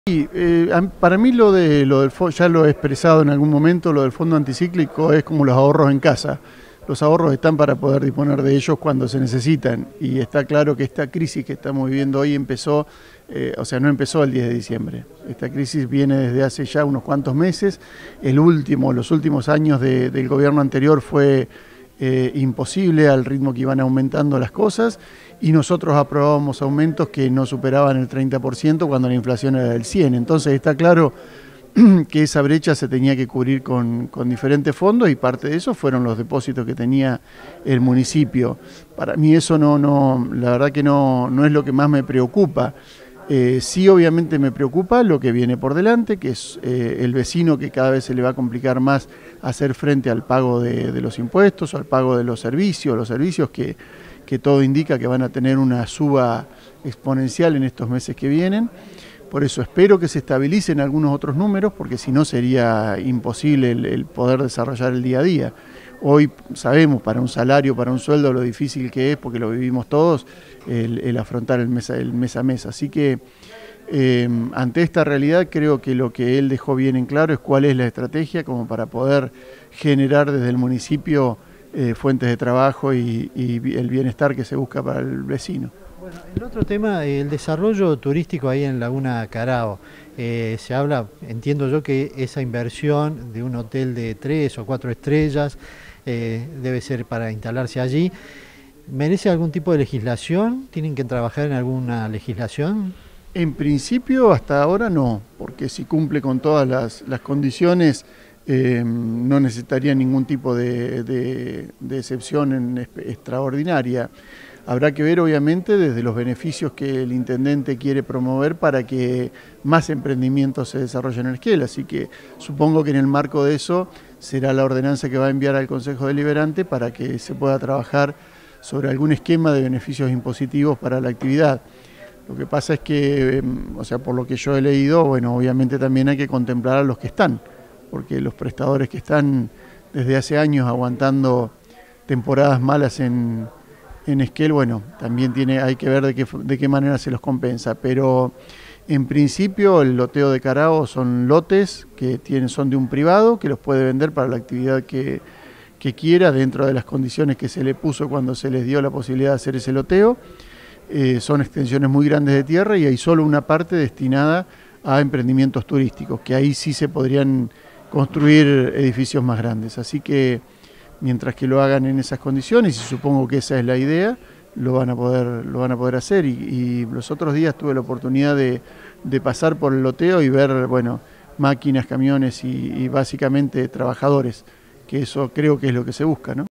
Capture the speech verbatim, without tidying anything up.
Sí, eh, para mí lo de lo del ya lo he expresado en algún momento, lo del fondo anticíclico es como los ahorros en casa. Los ahorros están para poder disponer de ellos cuando se necesitan, y está claro que esta crisis que estamos viviendo hoy empezó, eh, o sea, no empezó el diez de diciembre. Esta crisis viene desde hace ya unos cuantos meses. El último, los últimos años de, del gobierno anterior fue eh, imposible al ritmo que iban aumentando las cosas, y nosotros aprobábamos aumentos que no superaban el treinta por ciento cuando la inflación era del cien por ciento. Entonces está claro que esa brecha se tenía que cubrir con, con diferentes fondos, y parte de eso fueron los depósitos que tenía el municipio. Para mí eso no, no la verdad que no, no es lo que más me preocupa. Eh, sí, obviamente me preocupa lo que viene por delante, que es eh, el vecino, que cada vez se le va a complicar más hacer frente al pago de, de los impuestos o al pago de los servicios, los servicios que, que todo indica que van a tener una suba exponencial en estos meses que vienen. Por eso espero que se estabilicen algunos otros números, porque si no sería imposible el, el poder desarrollar el día a día. Hoy sabemos, para un salario, para un sueldo, lo difícil que es, porque lo vivimos todos, el, el afrontar el mes, el mes a mes. Así que eh, ante esta realidad creo que lo que él dejó bien en claro es cuál es la estrategia como para poder generar desde el municipio eh, fuentes de trabajo y, y el bienestar que se busca para el vecino. Bueno, el otro tema, el desarrollo turístico ahí en Laguna Carao. Eh, se habla, entiendo yo, que esa inversión de un hotel de tres o cuatro estrellas eh, debe ser para instalarse allí. ¿Merece algún tipo de legislación? ¿Tienen que trabajar en alguna legislación? En principio hasta ahora no, porque si cumple con todas las, las condiciones eh, no necesitaría ningún tipo de, de, de excepción en, extraordinaria. Habrá que ver, obviamente, desde los beneficios que el intendente quiere promover para que más emprendimientos se desarrollen en Esquel. Así que supongo que en el marco de eso será la ordenanza que va a enviar al Consejo Deliberante para que se pueda trabajar sobre algún esquema de beneficios impositivos para la actividad. Lo que pasa es que, o sea, por lo que yo he leído, bueno, obviamente también hay que contemplar a los que están, porque los prestadores que están desde hace años aguantando temporadas malas en En Esquel, bueno, también tiene, hay que ver de qué, de qué manera se los compensa, pero en principio el loteo de Carao son lotes que tienen, son de un privado que los puede vender para la actividad que, que quiera dentro de las condiciones que se le puso cuando se les dio la posibilidad de hacer ese loteo. Eh, son extensiones muy grandes de tierra y hay solo una parte destinada a emprendimientos turísticos, que ahí sí se podrían construir edificios más grandes, así que mientras que lo hagan en esas condiciones, y supongo que esa es la idea, lo van a poder, lo van a poder hacer. Y, y los otros días tuve la oportunidad de, de pasar por el loteo y ver, bueno, máquinas, camiones y, y básicamente trabajadores, que eso creo que es lo que se busca, ¿no?